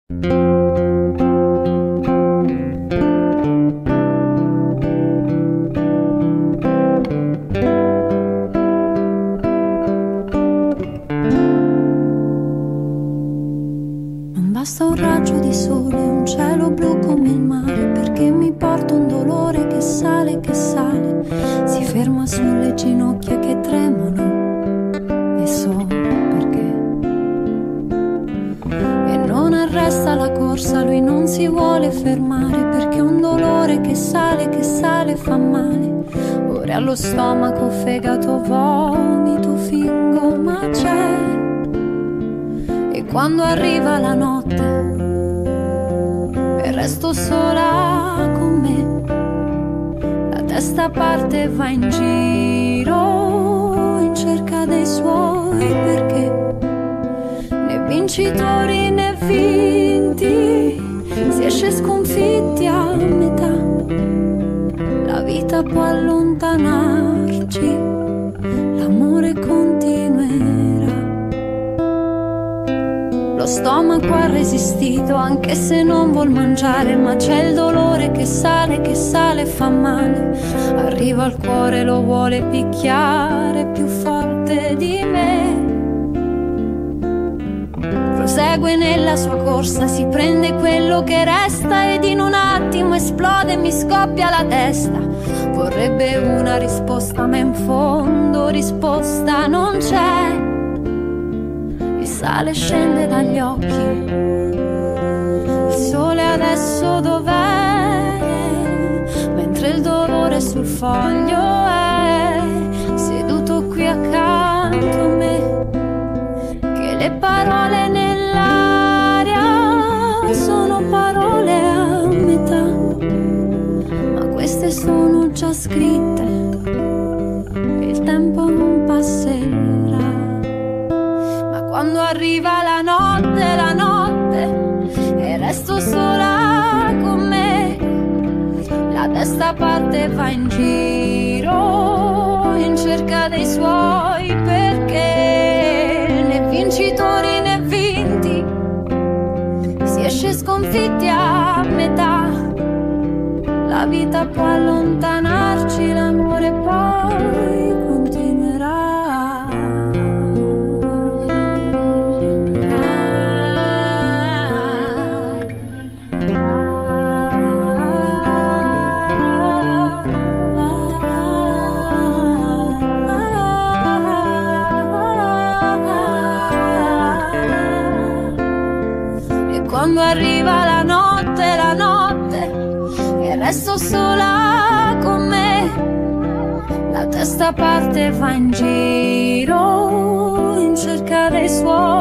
Basta un raggio di sole, un cielo blu come il mare, perché mi porta un dolore che sale, si ferma sulle ginocchia che tremano, e so perché. E non arresta la corsa, lui non si vuole fermare, perché un dolore che sale, fa male. Ora allo stomaco, fegato, vomito, fingo, ma c'è. E quando arriva la notte e resto sola con me, la testa parte e va in giro in cerca dei suoi perché. Né vincitori né vinti, si esce sconfitti a metà. La vita può allontanarci, l'amore continuerà. Lo stomaco ha resistito anche se non vuol mangiare, ma c'è il dolore che sale, fa male. Arriva al cuore, lo vuole picchiare più forte di me. Prosegue nella sua corsa, si prende quello che resta ed in un attimo esplode, mi scoppia la testa. Vorrebbe una risposta ma in fondo risposta non c'è. Il sale scende dagli occhi, il sole adesso dov'è? Mentre il dolore sul foglio è seduto qui accanto a me. Che le parole nell'aria sono parole a metà, ma queste sono già scritte e il tempo non passerà. Quando arriva la notte e resto sola con me, la testa parte e va in giro in cerca dei suoi perché. Né vincitori né vinti, si esce sconfitti a metà. La vita può allontanarci, l'amore poi continuerà. Quando arriva la notte e resto sola con me, la testa parte e va in giro in cerca dei suoi